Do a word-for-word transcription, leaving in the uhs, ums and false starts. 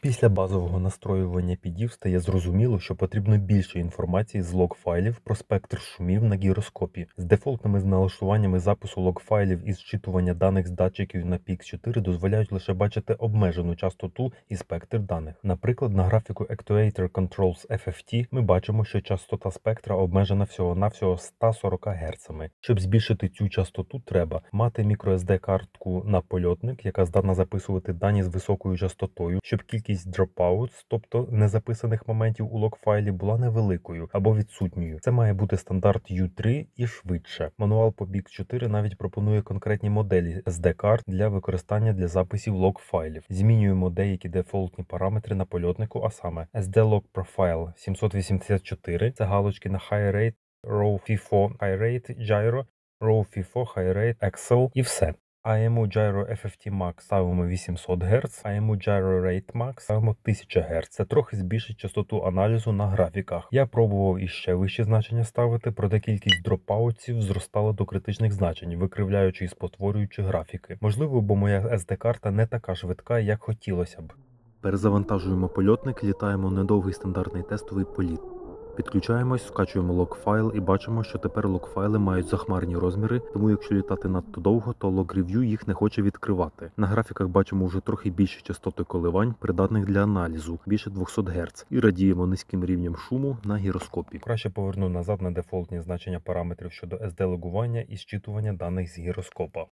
Після базового настроювання підів стає зрозуміло, що потрібно більше інформації з лог-файлів про спектр шумів на гіроскопі. З дефолтними налаштуваннями запису лог-файлів і зчитування даних з датчиків на пі ікс чотири дозволяють лише бачити обмежену частоту і спектр даних. Наприклад, на графіку Actuator Controls еф еф ті ми бачимо, що частота спектра обмежена всього-навсього ста сорока герцами. Щоб збільшити цю частоту, треба мати microSD-картку на польотник, яка здатна записувати дані з високою частотою, щоб кількість dropouts, тобто незаписаних моментів у лог-файлі, була невеликою або відсутньою. Це має бути стандарт ю три і швидше. Мануал по пі ікс чотири навіть пропонує конкретні моделі ес ді-карт для використання для записів лог-файлів. Змінюємо деякі дефолтні параметри на польотнику, а саме ес ді Log Profile сімсот вісімдесят чотири, це галочки на High Rate, Raw фіфо High Rate, Gyro, Raw фіфо High Rate, Excel і все. ай ем ю Gyro еф еф ті Max ставимо вісімсот герц, ай ем ю Gyro Rate Max ставимо тисяча герц. Це трохи збільшить частоту аналізу на графіках. Я пробував іще вищі значення ставити, проте кількість дропаутів зростала до критичних значень, викривляючи і спотворюючи графіки. Можливо, бо моя ес ді-карта не така швидка, як хотілося б. Перезавантажуємо польотник, літаємо недовгий стандартний тестовий політ. Підключаємось, скачуємо лог-файл і бачимо, що тепер лог-файли мають захмарні розміри, тому якщо літати надто довго, то лог-рев'ю їх не хоче відкривати. На графіках бачимо вже трохи більші частоти коливань, придатних для аналізу, більше двохсот герц, і радіємо низьким рівнем шуму на гіроскопі. Краще поверну назад на дефолтні значення параметрів щодо ес ді-логування і зчитування даних з гіроскопа.